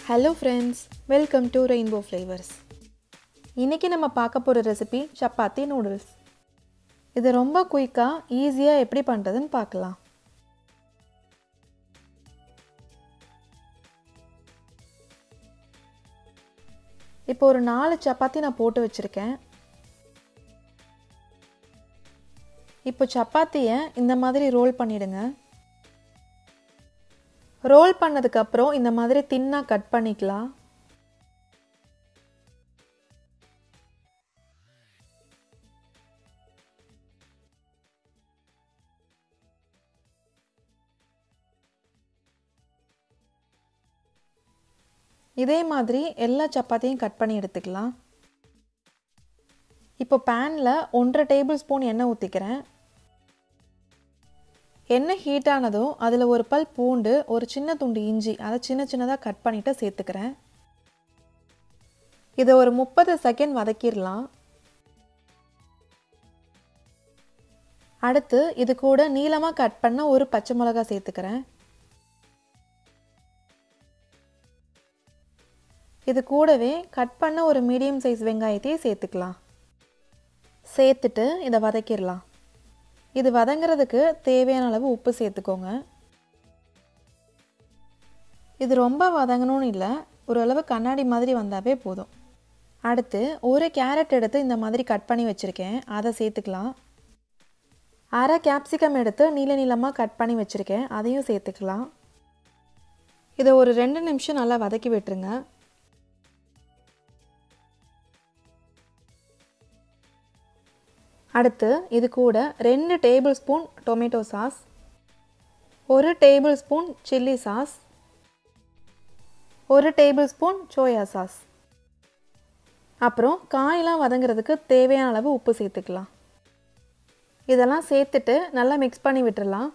Hello friends, welcome to Rainbow Flavors. இன்னைக்கு நம்ம பார்க்க போற ரெசிபி சப்பாத்தி நூடுல்ஸ். இது ரொம்ப குயிக்கா ஈஸியா எப்படி பண்றதுன்னு பார்க்கலாம். இப்போ ஒரு 4 சப்பாத்தி நான் போட்டு வச்சிருக்கேன். இப்போ சப்பாத்தியை இந்த மாதிரி ரோல் பண்ணிடுங்க. ரோல் பண்ணதுக்கு அப்புறம் இந்த மாதிரி தின்னா கட் பண்ணிக்கலாம். இதே மாதிரி எல்லா சப்பாத்தியும் கட் பண்ணி எடுத்துக்கலாம். இப்போ பேன்ல 1.5 டேபிள் ஸ்பூன் எண்ணெய் ஊத்திக்கிறேன். எண்ணெய் ஹீட் ஆனதும் அதில் ஒரு பல் பூண்டு, ஒரு சின்ன துண்டு இஞ்சி அதை சின்ன சின்னதாக கட் பண்ணிவிட்டு சேர்த்துக்கிறேன். இதை ஒரு 30 செகண்ட் வதக்கிடலாம். அடுத்து இது கூட நீளமாக கட் பண்ண ஒரு பச்சை மிளகாய் சேர்த்துக்கிறேன். இது கூடவே கட் பண்ண ஒரு மீடியம் சைஸ் வெங்காயத்தையும் சேர்த்துக்கலாம். சேர்த்துட்டு இதை வதக்கிடலாம். இது வதங்கிறதுக்கு தேவையான அளவு உப்பு சேர்த்துக்கோங்க. இது ரொம்ப வதங்கணும்னு இல்லை, ஓரளவு கண்ணாடி மாதிரி வந்தாவே போதும். அடுத்து ஒரு கேரட் எடுத்து இந்த மாதிரி கட் பண்ணி வச்சுருக்கேன், அதை சேர்த்துக்கலாம். அரை கேப்சிகம் எடுத்து நீள நீளமாக கட் பண்ணி வச்சுருக்கேன், அதையும் சேர்த்துக்கலாம். இதை ஒரு 2 நிமிஷம் நல்லா வதக்கி விட்டுருங்க. அடுத்து இது கூட 2 tablespoon tomato sauce, 1 tablespoon chilli sauce, 1 tablespoon soya sauce, அப்புறம் காயெல்லாம் வதங்கிறதுக்கு தேவையான அளவு உப்பு சேர்த்துக்கலாம். இதெல்லாம் சேர்த்துட்டு நல்லா மிக்ஸ் பண்ணி விட்டுறலாம்.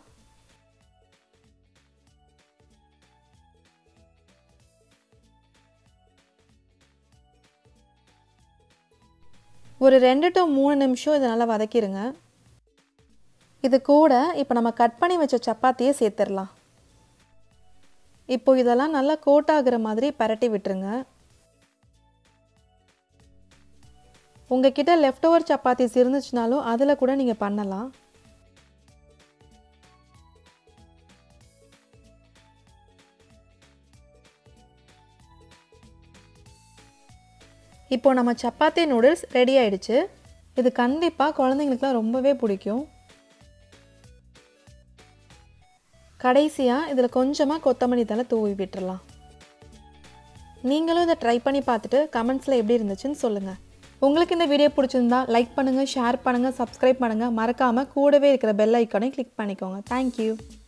ஒரு 2 to 3 நிமிஷம் இதை நல்லா வதக்கிடுங்க. இது கூட இப்போ நம்ம கட் பண்ணி வச்ச சப்பாத்தியை சேர்த்துடலாம். இப்போ இதெல்லாம் நல்லா கோட் ஆகுற மாதிரி பரட்டி விட்டுருங்க. உங்ககிட்ட லெஃப்ட் ஓவர் சப்பாத்திஸ் இருந்துச்சுனாலும் அதில் கூட நீங்கள் பண்ணலாம். இப்போ நம்ம சப்பாத்தி நூடுல்ஸ் ரெடி ஆயிடுச்சு. இது கண்டிப்பாக குழந்தைங்களுக்குலாம் ரொம்பவே பிடிக்கும். கடைசியாக இதில் கொஞ்சமாக கொத்தமல்லி தழை தூவி விட்டுறலாம். நீங்களும் இதை ட்ரை பண்ணி பார்த்துட்டு கமெண்ட்ஸில் எப்படி இருந்துச்சுன்னு சொல்லுங்கள். உங்களுக்கு இந்த வீடியோ பிடிச்சிருந்தா லைக் பண்ணுங்கள், ஷேர் பண்ணுங்கள், சப்ஸ்கிரைப் பண்ணுங்கள். மறக்காமல் கூடவே இருக்கிற பெல் ஐக்கானை கிளிக் பண்ணிக்கோங்க. தேங்க்யூ.